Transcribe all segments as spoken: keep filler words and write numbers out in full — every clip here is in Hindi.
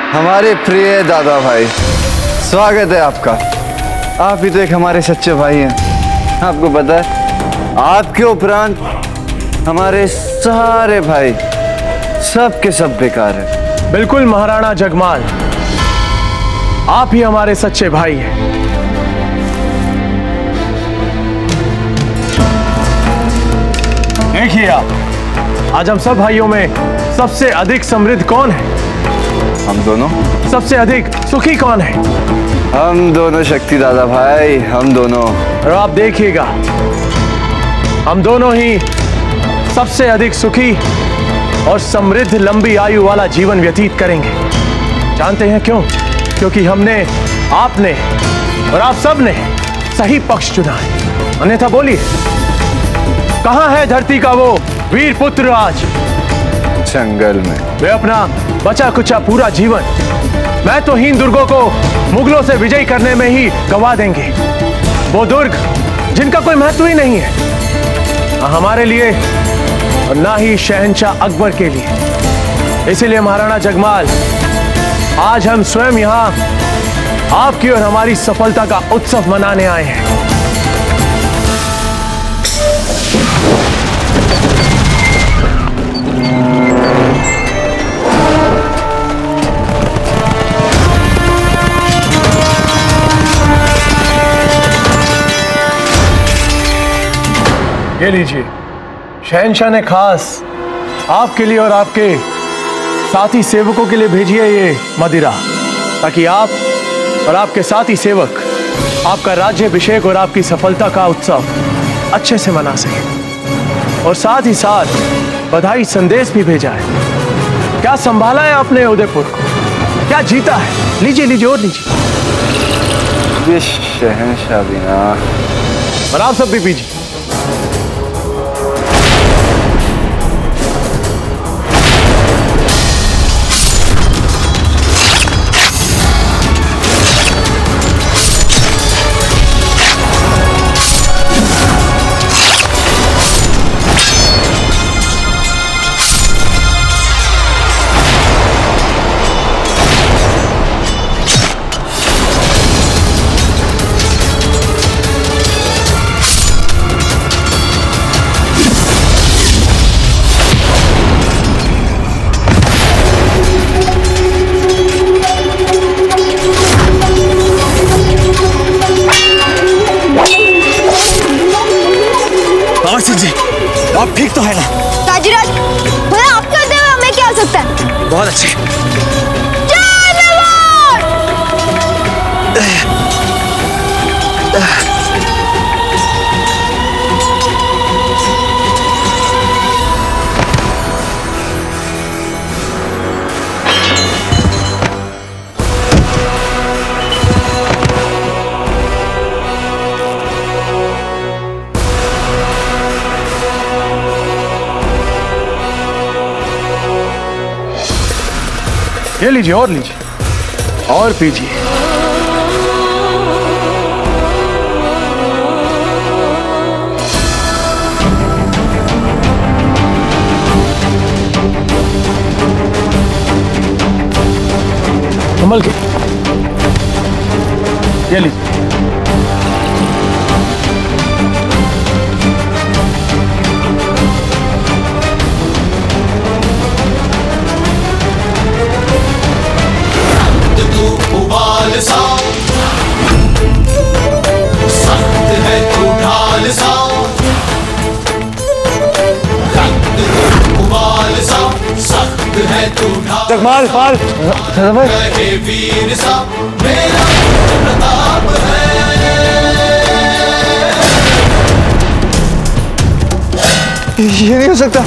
हमारे प्रिय दादा भाई, स्वागत है आपका। आप ही तो एक हमारे सच्चे भाई हैं। आपको पता है, आपके उपरांत हमारे सारे भाई सब के सब बेकार हैं। बिल्कुल महाराणा जगमाल, आप ही हमारे सच्चे भाई हैं। देखिए आप, आज हम सब भाइयों में सबसे अधिक समृद्ध कौन है? हम दोनों। सबसे अधिक सुखी कौन है? हम दोनों शक्ति दादा भाई, हम दोनों। और आप देखिएगा, हम दोनों ही सबसे अधिक सुखी और समृद्ध लंबी आयु वाला जीवन व्यतीत करेंगे। जानते हैं क्यों? क्योंकि हमने, आपने और आप सब ने सही पक्ष चुना है। अन्यथा बोलिए, कहां है धरती का वो वीर पुत्र आज? जंगल में। वे अपना बचा कुचा पूरा जीवन मैं तो हीन दुर्गों को मुगलों से विजयी करने में ही गवा देंगे। वो दुर्ग जिनका कोई महत्व ही नहीं है, ना हमारे लिए और ना ही शहंशाह अकबर के लिए। इसीलिए महाराणा जगमाल, आज हम स्वयं यहाँ आपकी और हमारी सफलता का उत्सव मनाने आए हैं। ये लीजिए, शहंशाह ने खास आपके लिए और आपके साथी सेवकों के लिए भेजी है ये मदिरा, ताकि आप और आपके साथी सेवक आपका राज्याभिषेक और आपकी सफलता का उत्सव अच्छे से मना सके। और साथ ही साथ बधाई संदेश भी भेजा है। क्या संभाला है आपने उदयपुर को, क्या जीता है? लीजिए लीजिए और लीजिए। ये शहंशाह भी ना, और आप सब भी पीजिए। आप ठीक तो है ना? ताजीराज, भला आपके होते हुए हमें क्या हो सकता है? बहुत अच्छे। ये लीजिए और लीजिए और पीजिए। संभल के, ये लीजिए। सख्त है तू ढाल सा, उबाल सा, सख्त है तू ढाल। जगमाल पाल रहे वीर सा, मेरा प्रताप है। ये नहीं हो सकता।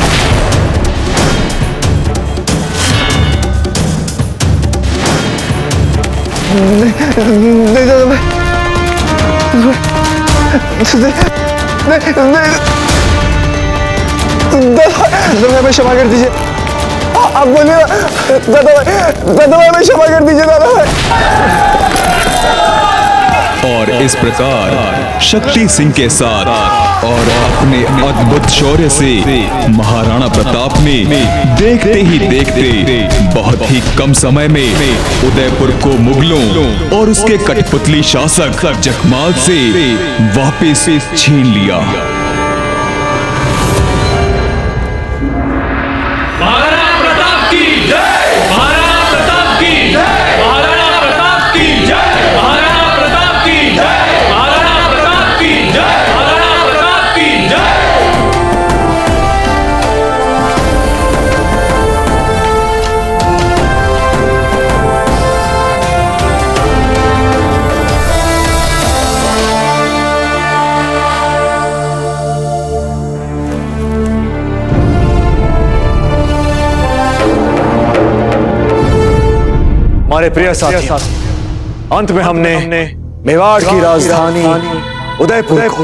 नहीं नहीं दादा भाई, नहीं नहीं दादा भाई, मैं क्षमा कर दीजिए। आप बोलिए ना दादा भाई, दादा भाई मैं क्षमा कर दीजिए दादा भाई। और इस प्रकार शक्ति सिंह के साथ और अपने अद्भुत शौर्य से महाराणा प्रताप ने देखते ही देखते बहुत ही कम समय में उदयपुर को मुगलों और उसके कठपुतली शासक जखमाल से वापस छीन लिया। महाराणा प्रताप की जय, महाराणा प्रताप की जय, महाराणा प्रताप की जय, महाराणा प्रताप की जय, महाराणा प्रताप की जय, महाराणा प्रताप की जय। हमारे प्रिय साथी, अंत में हमने मेवाड़ की राजधानी उदयपुर को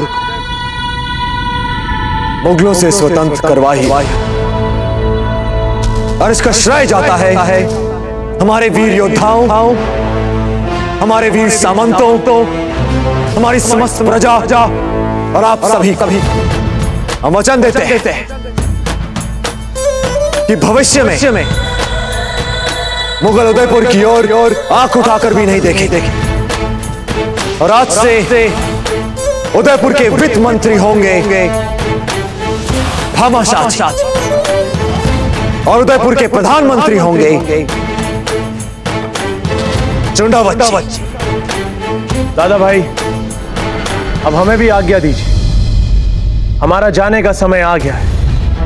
मुगलों से स्वतंत्र करवा ही, और इसका श्रेय जाता है हमारे वीर योद्धाओं, हमारे वीर सामंतों, हमारी समस्त प्रजा और आप सभी कभी हम वचन देते हैं कि भविष्य में मुगल उदयपुर की ओर आंख उठाकर भी नहीं देखे। और आज से उदयपुर के वित्त मंत्री होंगे भामाशाह और उदयपुर के प्रधानमंत्री होंगे चुंडावत। दादा भाई, अब हमें भी आज्ञा दीजिए, हमारा जाने का समय आ गया है।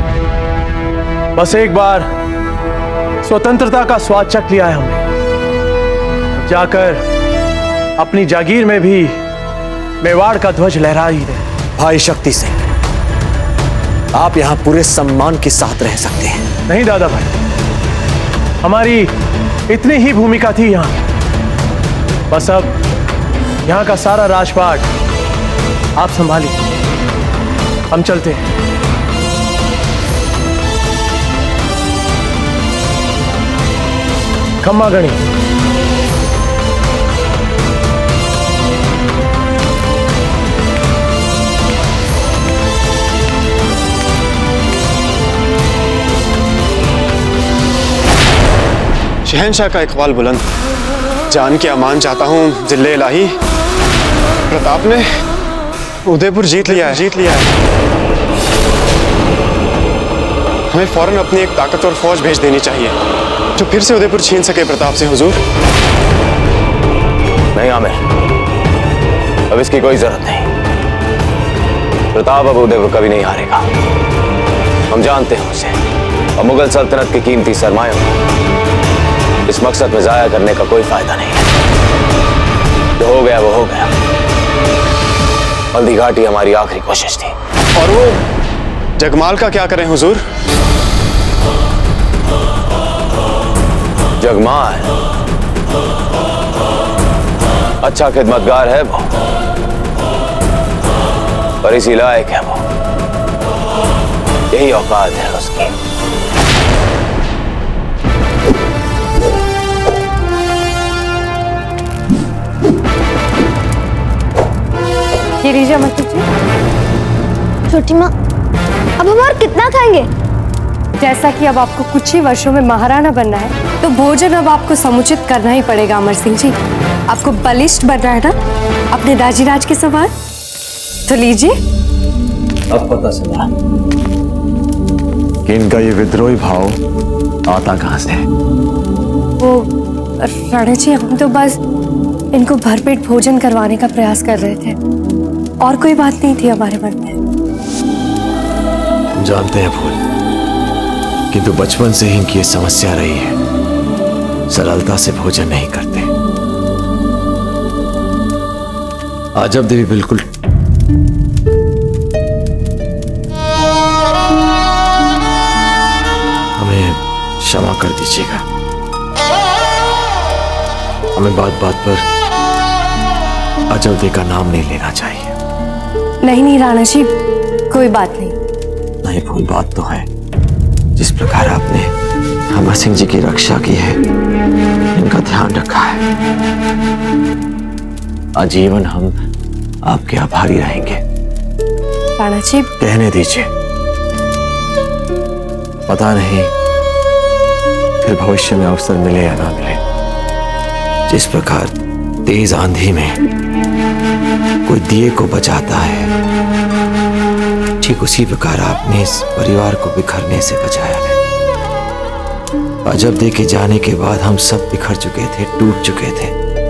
बस एक बार स्वतंत्रता का स्वाद चख लिया है हमने, जाकर अपनी जागीर में भी मेवाड़ का ध्वज लहरा ही दे। भाई शक्ति सिंह, आप यहां पूरे सम्मान के साथ रह सकते हैं। नहीं दादा भाई, हमारी इतनी ही भूमिका थी यहां, बस अब यहां का सारा राजपाट आप संभालिए। हम चलते हैं। खम्मा गणी। शहंशाह का इकबाल बुलंद, जान के अमान चाहता हूं जिले इलाही, प्रताप ने उदयपुर जीत लिया है, जीत लिया है। हमें फौरन अपनी एक ताकतवर फौज भेज देनी चाहिए जो फिर से उदयपुर छीन सके प्रताप से। हुजूर। नहीं आमिर, अब इसकी कोई जरूरत नहीं। प्रताप अब उदयपुर कभी नहीं हारेगा, हम जानते हैं उसे। और मुगल सल्तनत के कीमती सरमायों को इस मकसद में जाया करने का कोई फायदा नहीं है। जो हो गया वो हो गया। हल्दी घाटी हमारी आखिरी कोशिश थी। और वो जगमाल का क्या करें हुजूर? जगमाल अच्छा खिदमतगार है वो, पर इसी लायक है वो। यही औकात है उसकी। ये लीजिए मत कीजिए। छोटी माँ, अब हम और कितना खाएंगे? जैसा कि अब आपको कुछ ही वर्षों में महाराणा बनना है, तो भोजन अब आपको समुचित करना ही पड़ेगा अमर सिंह जी। आपको बलिष्ठ बनना है ना अपने राजीराज के सवार, तो लीजिए। अब पता चला कि इनका ये विद्रोही भाव आता कहां से है। वो राणा जी, हम तो बस इनको भरपेट भोजन करवाने का प्रयास कर रहे थे, और कोई बात नहीं थी हमारे मन में। हम जानते हैं फूल, किंतु बचपन से ही इनकी ये समस्या रही है, सरलता से भोजन नहीं करते। आज अब देवी बिल्कुल हमें क्षमा कर दीजिएगा। हमें बात बात पर अजवदे का नाम नहीं लेना चाहिए। नहीं नहीं राणा जी, कोई बात नहीं। नहीं फूल, बात तो है। जिस प्रकार आपने अमर सिंह जी की रक्षा की है, इनका ध्यान रखा है, आजीवन हम आपके आभारी रहेंगे। राणा जी, कहने दीजिए, पता नहीं फिर भविष्य में अवसर मिले या ना मिले। जिस प्रकार तेज आंधी में कोई दिए को बचाता है, ठीक उसी प्रकार आपने इस परिवार को बिखरने से बचाया है। और जब देखे जाने के बाद हम सब बिखर चुके थे, टूट चुके थे,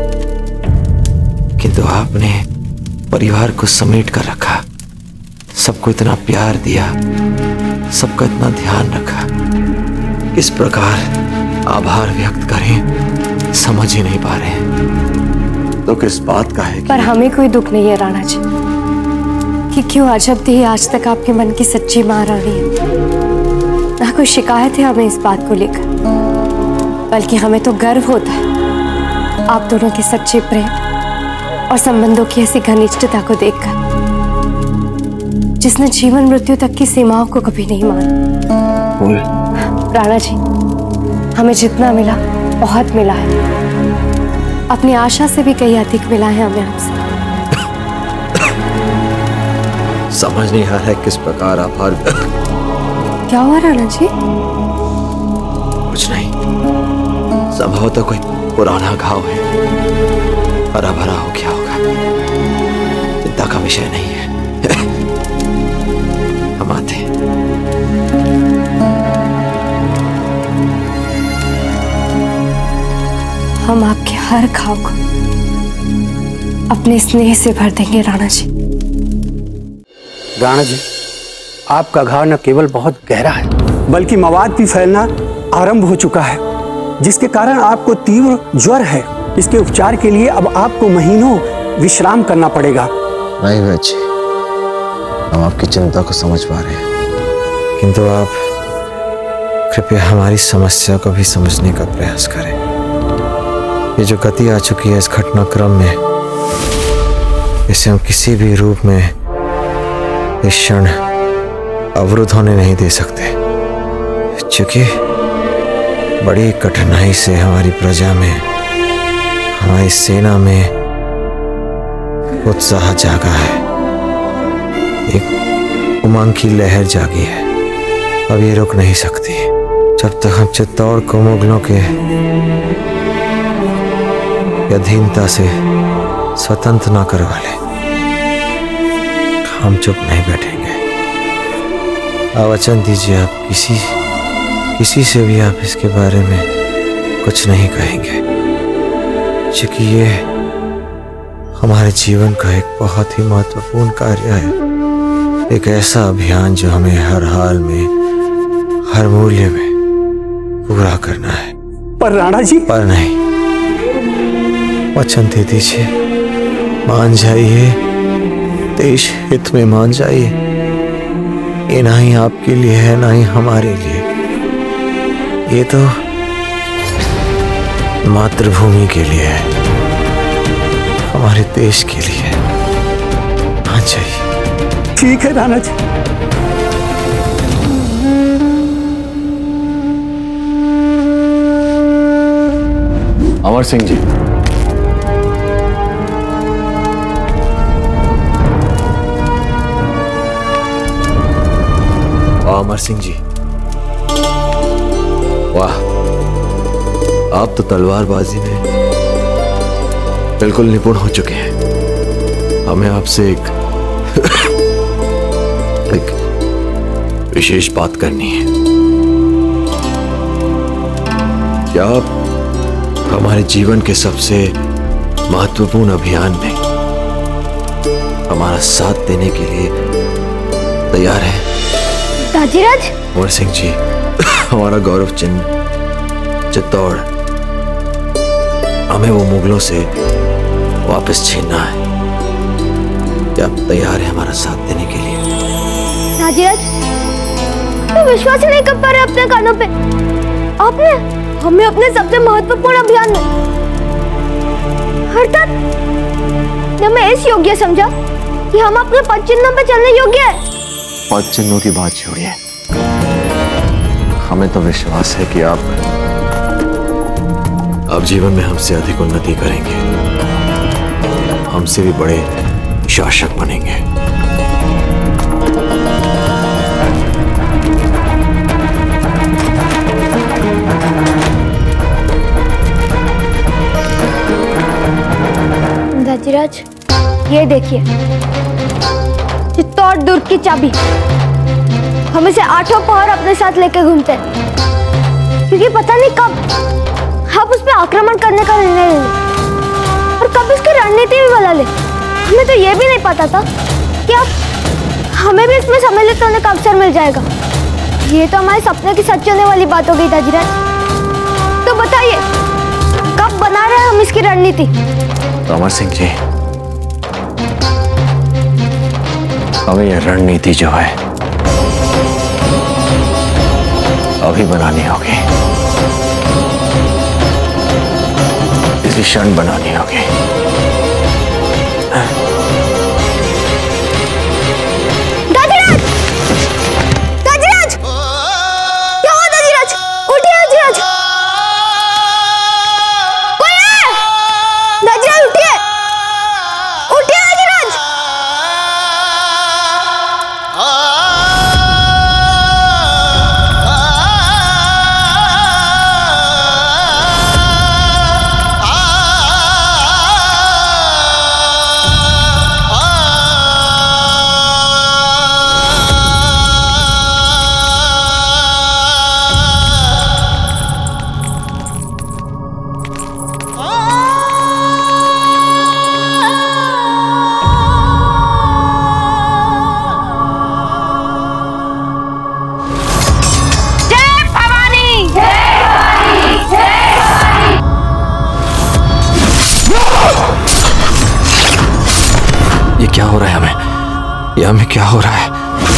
किंतु आपने परिवार को समेट कर रखा, सबको इतना प्यार दिया, सबका इतना ध्यान रखा। किस प्रकार आभार व्यक्त करें समझ ही नहीं पा रहे हैं। तो किस बात का है कि... पर हमें कोई दुख नहीं है राणा जी, कि क्यों अजब थी आज तक आपके मन की सच्ची महारानी है। ना कोई शिकायत है हमें इस बात को लेकर, बल्कि हमें तो गर्व होता है आप दोनों के सच्चे प्रेम और संबंधों की ऐसी घनिष्ठता को देखकर, जिसने जीवन मृत्यु तक की सीमाओं को कभी नहीं माना। राणा जी, हमें जितना मिला बहुत मिला है, अपनी आशा से भी कहीं अधिक मिला है हमें आपसे। समझ नहीं आ रहा है किस प्रकार आभार। क्या हुआ राणा जी? कुछ नहीं, संभवतः कोई पुराना घाव है, हरा भरा हो गया होगा। चिंता का विषय नहीं है। हम आते हैं। हम आपके हर घाव को अपने स्नेह से भर देंगे राणा जी। राणा जी, आपका घाव न केवल बहुत गहरा है, बल्कि मवाद भी फैलना आरंभ हो चुका है, जिसके कारण आपको तीव्र ज्वर है। इसके उपचार के लिए अब आपको महीनों विश्राम करना पड़ेगा। नहीं बच्चे, हम आपकी चिंता को समझ पा रहे हैं, किंतु आप कृपया हमारी समस्या को भी समझने का प्रयास करें। ये जो गति आ चुकी है इस घटनाक्रम में, इसे हम किसी भी रूप में इस क्षण अवरुद्ध होने नहीं दे सकते, क्योंकि बड़ी कठिनाई से हमारी प्रजा में, हमारी सेना में उत्साह जागा है, एक उमंग की लहर जागी है। अब ये रुक नहीं सकती जब तक हम चित्तौड़ को मुगलों के अधीनता से स्वतंत्र न करवा लें। हम चुप नहीं बैठेंगे। आप वचन दीजिए, आप किसी किसी से भी आप इसके बारे में कुछ नहीं कहेंगे, क्योंकि ये हमारे जीवन का एक बहुत ही महत्वपूर्ण कार्य है, एक ऐसा अभियान जो हमें हर हाल में, हर मूल्य में पूरा करना है। पर राणा जी, पर नहीं, वचन दे दीजिए, मान जाइए, देश हित में मान जाइए। ये ना ही आपके लिए है, ना ही हमारे लिए, ये तो मातृभूमि के लिए है, हमारे देश के लिए है। मान जाइए। ठीक है राणा जी। अमर सिंह जी, अमर सिंह जी, वाह, आप तो तलवारबाजी में बिल्कुल निपुण हो चुके हैं। हमें आपसे एक एक विशेष बात करनी है। क्या आप हमारे जीवन के सबसे महत्वपूर्ण अभियान में हमारा साथ देने के लिए तैयार हैं? दाजीराज, अमर सिंह जी, हमारा गौरव चिन्ह चित्तौड़, हमें वो मुगलों से वापस छीनना है। क्या आप तैयार हैं हमारा साथ देने के लिए? दाजीराज, मैं विश्वास ही नहीं कर पा रहे अपने कानों पे। आपने हमें अपने सबसे महत्वपूर्ण अभियान में अर्थात हमें इस योग्य समझा कि हम अपने पद चिन्हों पे चलने योग्य है। पद चिन्हों की बात छोड़िए, हमें तो विश्वास है कि आप आप जीवन में हमसे अधिक उन्नति करेंगे। हमसे भी बड़े शासक बनेंगे। दाजीराज, ये देखिए चित्तौड़ दुर्ग की चाबी। हम इसे आठों पहर अपने साथ लेके घूमते हैं, क्योंकि पता नहीं कब हम उस पर आक्रमण करने का निर्णय ले लें और कब इसकी रणनीति भी बदल ले। हमें तो ये भी नहीं पता था कि अब हमें भी इसमें सम्मिलित होने का अवसर मिल जाएगा। ये तो हमारे सपने की सच होने वाली बात हो गई दाजीराज। तो बताइए कब बना रहे हम इसकी रणनीति? अमर सिंह जी, हमें यह रणनीति जो है अभी बनानी होगी, इसी क्षण बनानी होगी। दाजीराज! दाजीराज! क्या हुआ दाजीराज? उठिए दाजीराज! कोई है? दाजीराज उठिए! उठिए दाजीराज! ये क्या हो रहा है हमें? ये हमें क्या हो रहा है?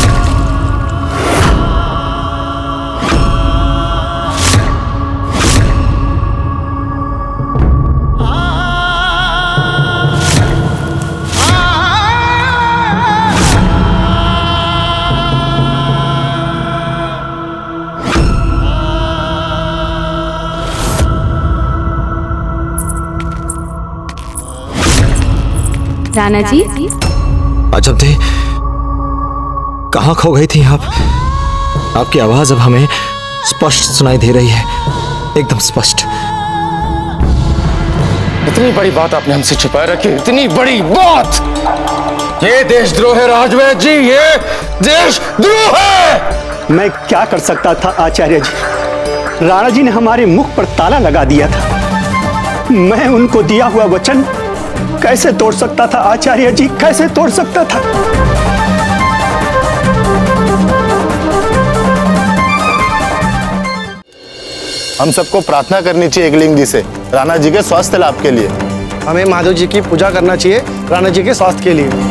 राणा जी, अजब थे, कहाँ खो गई थी आप? आपकी आवाज अब हमें स्पष्ट सुनाई दे रही है, एकदम स्पष्ट। इतनी बड़ी बात आपने हमसे छुपाए रखी, इतनी बड़ी बात। ये देशद्रोह है राजवैद्य जी, ये देशद्रोह है। मैं क्या कर सकता था आचार्य जी? राणा जी ने हमारे मुख पर ताला लगा दिया था। मैं उनको दिया हुआ वचन कैसे तोड़ सकता था आचार्य जी? कैसे तोड़ सकता था? हम सबको प्रार्थना करनी चाहिए एकलिंग जी से राणा जी के स्वास्थ्य लाभ के लिए। हमें माधव जी की पूजा करना चाहिए राणा जी के स्वास्थ्य के लिए।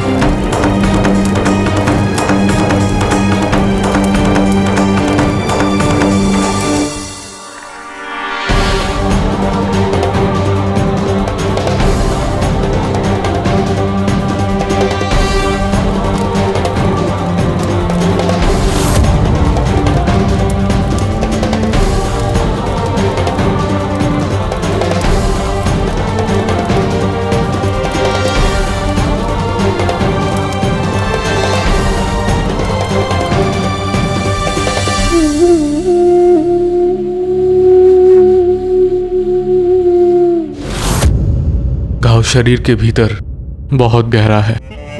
शरीर के भीतर बहुत गहरा है।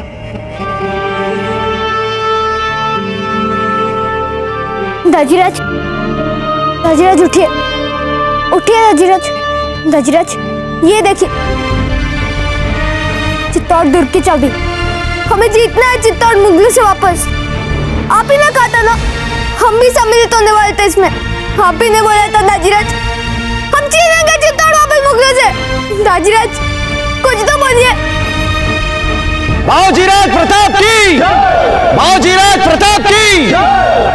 दाजीराज, दाजीराज उठिए, उठिए दाजीराज। दाजीराज, ये देखिए चित्तौड़ दुर्ग की चाबी। हमें जीतना है चित्तौड़ मुगलों से वापस। आप ही ने कहा था ना हम भी सम्मिलित होने वाले थे इसमें। आप ही ने बोला था दाजीराज हम छीनेंगे चित्तौड़ वापस मुगलों से। दाजीराज कुछ तो बोलिए। महाराज प्रताप की, महाराज प्रताप की।